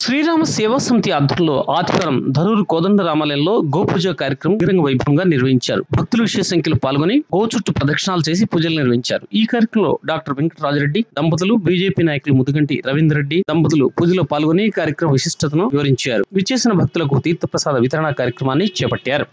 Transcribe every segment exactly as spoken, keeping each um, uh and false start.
శ్రీరామ సేవా సమితి ఆధ్వర్యంలో ఆదివారం ధరూరు కోదండ రామాలయంలో గోపూజ కార్యక్రమం రంగ వైభవంగా నిర్వహించారు. భక్తులు విశేష సంఖ్యలో పాల్గొని గో చుట్టూ ప్రదక్షిణాలు చేసి పూజలు నిర్వహించారు. ఈ కార్యక్రమంలో డాక్టర్ వెంకటరాజరెడ్డి దంపతులు, బీజేపీ నాయకులు ముదుగంటి రవీందర్ రెడ్డి దంపతులు పూజలో పాల్గొని కార్యక్రమ విశిష్టతను వివరించారు. విచ్చేసిన భక్తులకు తీర్థప్రసాద వితరణ కార్యక్రమాన్ని చేపట్టారు.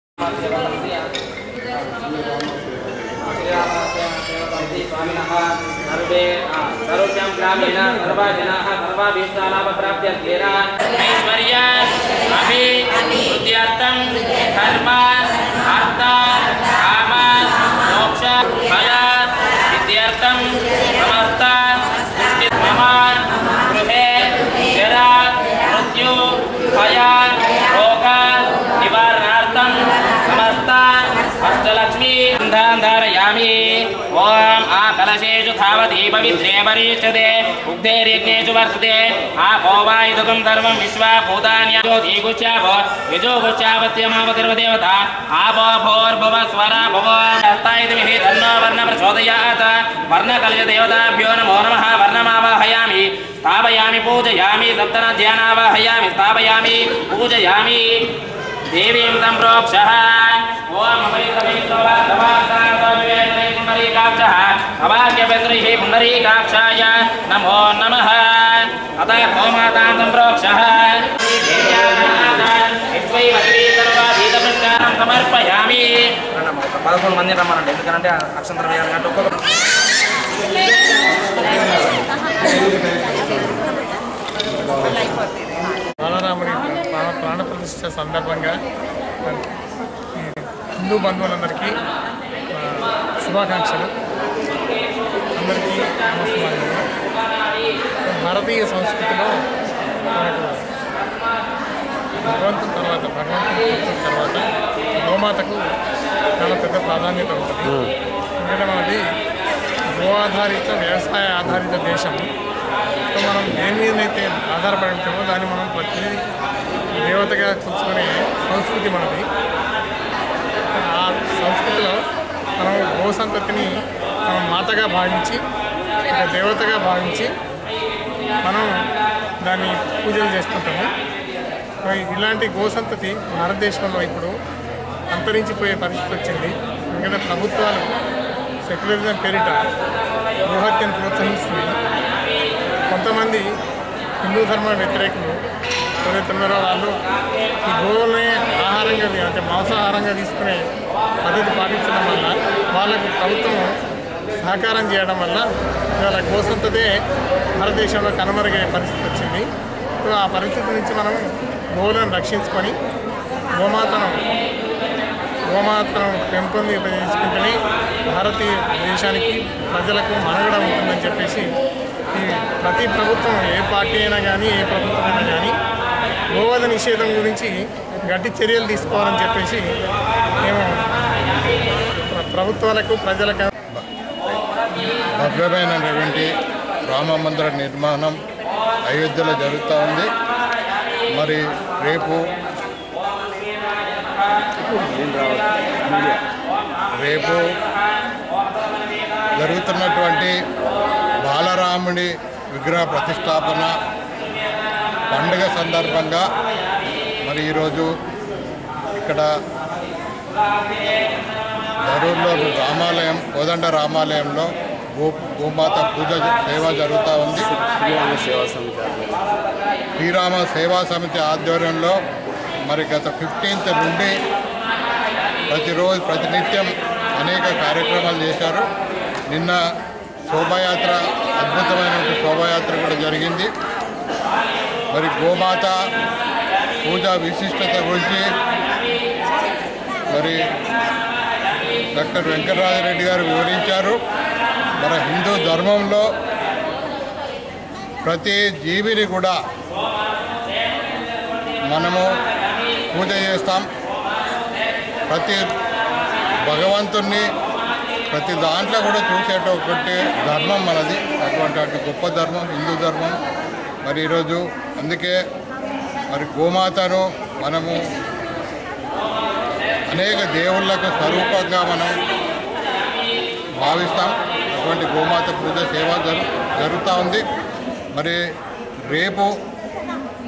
सर्वे सर्वोच्चम ग्रामीण सर्वा जनाः सर्वाभीष्टालाभप्राप्त्यर्थेन ऐश्वर्य अभिवृद्ध्यर्थं धर्म अर्थ काम मोक्ष फल सिद्ध्यर्थं समस्त सृष्टि मम गृहे जरा मृत्यु भय रोग निवारणार्थं समस्त अष्टलक्ष्मी धारयामि। ओम आ कलशेषु धावति पवित्रे परिष्ठते उग्धैर्यज्ञेषु वर्तते आपो वा इदं सर्वं विश्वा भूतान्या ज्योतिगुच्छाभ यजोगुच्छापत्यमावतिर्वदेवता आपो भोर्भुव स्वरा भुव हस्तायितमिहि तन्नो वर्ण प्रचोदयात् वर्णकलशदेवताभ्यो नमो नमः। वर्णमावाहयामि स्थापयामि पूजयामि सप्तनध्यानावाहयामि स्थापयामि पूजयामि देवीं सम्प्रोक्षः। ओम पुंडरीकाक्षः अवाक्यपेन्द्रिः पुंडरीकाक्षाय नमो नमः। अतः गोमातां सम्प्रोक्षः समर्पयामि। పదకొండు మంది రమ్మనండి, ఎందుకంటే అక్షంతర వేయాలంటే ఒక్కొక్క బాలరాముడి ప్రాణ ప్రతిష్ఠ సందర్భంగా హిందూ బంధువులందరికీ శుభాకాంక్షలు. అందరికీ నమస్కారాలు. భారతీయ సంస్కృతిలో మనకు భగవంతుని తర్వాత భగవంతుని కూర్చున్న తర్వాత గోమాతకు చాలా పెద్ద ప్రాధాన్యత ఉంటుంది. ఎందుకంటే మనది గో ఆధారిత వ్యవసాయ ఆధారిత దేశం. మనం దేని మీదనైతే ఆధారపడి ఉంటామో దాన్ని మనం ప్రతి దేవతగా చూసుకునే సంస్కృతి మనది. ఆ సంస్కృతిలో మనం గో సంతతిని మనం మాతగా భావించి ఒక దేవతగా భావించి మనం దాన్ని పూజలు చేసుకుంటాము. ఇలాంటి గో సంతతి భారతదేశంలో ఇప్పుడు అంతరించిపోయే పరిస్థితి వచ్చింది. ఎందుకంటే ప్రభుత్వాలు సెక్యులరిజం పేరిట గోహత్యను ప్రోత్సహిస్తున్నాయి. కొంతమంది హిందూ ధర్మ వ్యతిరేకులు ఎవరైతే ఉన్నారో వాళ్ళు ఈ గోవుల్ని ఆహారంగా అంటే మాంసాహారంగా తీసుకునే పద్ధతి పాటించడం వల్ల వాళ్ళకు ప్రభుత్వం సహకారం చేయడం వల్ల ఇవాళ గోసంతదే భారతదేశంలో కనుమరుగే పరిస్థితి వచ్చింది. సో ఆ పరిస్థితి నుంచి మనం గోవులను రక్షించుకొని గోమాతను గోమాతను పెంపొందించుకుంటేనే భారతీయ దేశానికి ప్రజలకు మనుగడ ఉంటుందని చెప్పేసి ఈ ప్రతి ప్రభుత్వం ఏ పార్టీ అయినా కానీ ఏ ప్రభుత్వం అయినా కానీ గోవధ నిషేధం గురించి గట్టి చర్యలు తీసుకోవాలని చెప్పేసి మేము ప్రభుత్వాలకు ప్రజలకు భవ్యమైనటువంటి రామ మందిర నిర్మాణం అయోధ్యలో జరుగుతూ ఉంది. మరి రేపు రేపు జరుగుతున్నటువంటి బాలరాముడి విగ్రహ ప్రతిష్టాపన పండుగ సందర్భంగా మరి ఈరోజు ఇక్కడ ధరూర్లో రామాలయం కోదండ రామాలయంలో గో గోమాత పూజ సేవ జరుగుతూ ఉంది. శ్రీరామ సేవా సమితి ఆధ్వర్యంలో మరి గత ఫిఫ్టీన్త్ నుండి ప్రతిరోజు ప్రతినిత్యం అనేక కార్యక్రమాలు చేశారు. నిన్న శోభాయాత్ర అద్భుతమైన శోభాయాత్ర కూడా జరిగింది. మరి గోమాత పూజ విశిష్టత గురించి మరి డాక్టర్ వెంకటరాజరెడ్డి గారు వివరించారు. మన హిందూ ధర్మంలో ప్రతి జీవిని కూడా మనము పూజ చేస్తాం. ప్రతి భగవంతుణ్ణి ప్రతి దాంట్లో కూడా చూసేటటువంటి ధర్మం మనది. అటువంటి అటు గొప్ప ధర్మం హిందూ ధర్మం. మరి ఈరోజు అందుకే మరి గోమాతను మనము అనేక దేవుళ్ళకు స్వరూపంగా మనం భావిస్తాం. అటువంటి గోమాత పూజ సేవ జరు జరుగుతూ ఉంది. మరి రేపు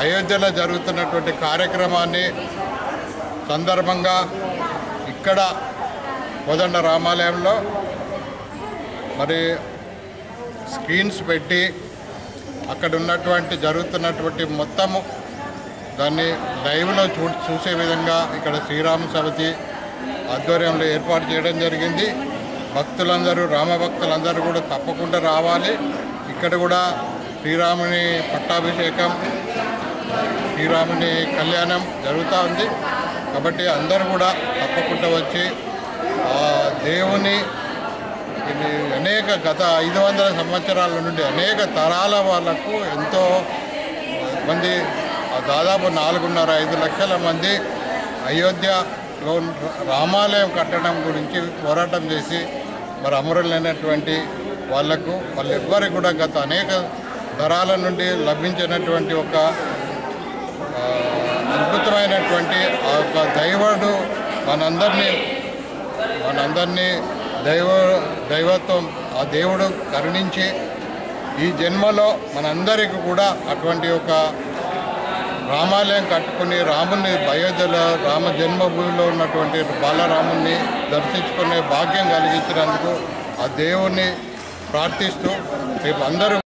అయోధ్యలో జరుగుతున్నటువంటి కార్యక్రమాన్ని సందర్భంగా ఇక్కడ కోదండ రామాలయంలో మరి స్క్రీన్స్ పెట్టి అక్కడ ఉన్నటువంటి జరుగుతున్నటువంటి మొత్తము దాన్ని లైవ్లో చూ చూసే విధంగా ఇక్కడ శ్రీరామ సమితి ఆధ్వర్యంలో ఏర్పాటు చేయడం జరిగింది. భక్తులందరూ రామభక్తులందరూ కూడా తప్పకుండా రావాలి. ఇక్కడ కూడా శ్రీరాముని పట్టాభిషేకం, శ్రీరాముని కళ్యాణం జరుగుతూ ఉంది. కాబట్టి అందరూ కూడా తప్పకుండా వచ్చి ఆ దేవుని అనేక గత ఐదు వందల సంవత్సరాల నుండి అనేక తరాల వాళ్ళకు ఎంతో మంది దాదాపు నాలుగున్నర ఐదు లక్షల మంది అయోధ్యలో రామాలయం కట్టడం గురించి పోరాటం చేసి మరి అమరులైనటువంటి వాళ్లకు వాళ్ళెవ్వరికి కూడా గత అనేక తరాల నుండి లభించినటువంటి ఒక అద్భుతమైనటువంటి ఆ యొక్క దైవుడు మనందరినీ మనందరినీ దైవ దైవత్వం ఆ దేవుడు కరుణించి ఈ జన్మలో మనందరికీ కూడా అటువంటి ఒక రామాలయం కట్టుకుని రాముని అయోధ్యలో రామ జన్మభూమిలో ఉన్నటువంటి బాలరాముని దర్శించుకునే భాగ్యం కలిగించినందుకు ఆ దేవుణ్ణి ప్రార్థిస్తూ రేపు అందరూ